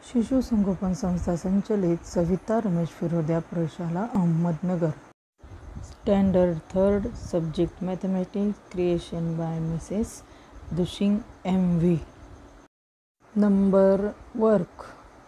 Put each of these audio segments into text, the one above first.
शिशु संगोपन संस्था संचलित Savita Ramesh Firodia Prashala Ahmednagar. Standard third. Subject mathematics. Creation by Mrs Dushing MV. Number work.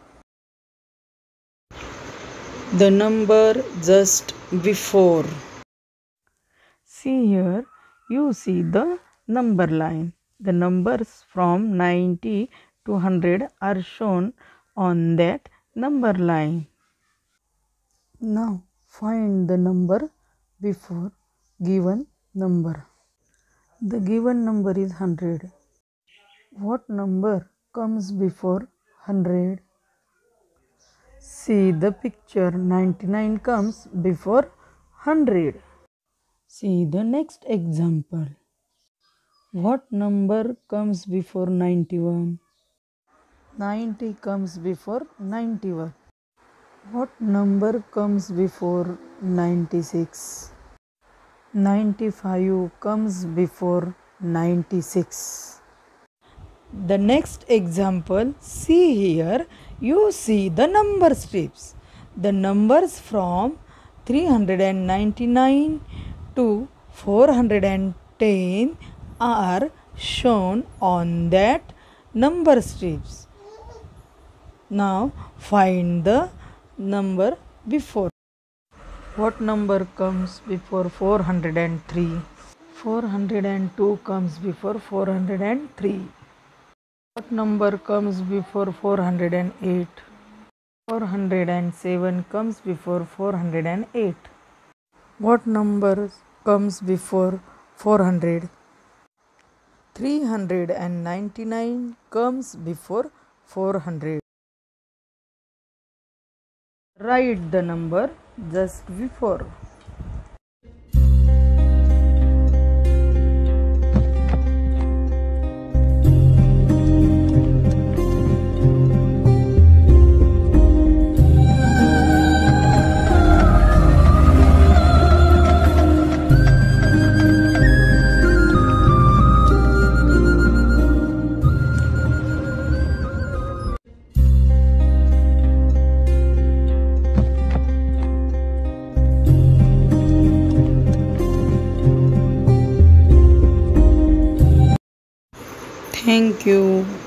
The number just before. See here, you see the number line. The numbers from 90 to 100 are shown on that number line. Now find the number before given number. The given number is 100. What number comes before 100? See the picture. 99 comes before 100. See the next example. What number comes before 91? 90 comes before 91. What number comes before 96? 95 comes before 96. The next example, see here, you see the number strips. The numbers from 399 to 410 are shown on that number strips. Now find the number before. What number comes before 403? 402 comes before 403. What number comes before 408? 407 comes before 408. What number comes before 400? 399 comes before 400. Write the number just before. Thank you.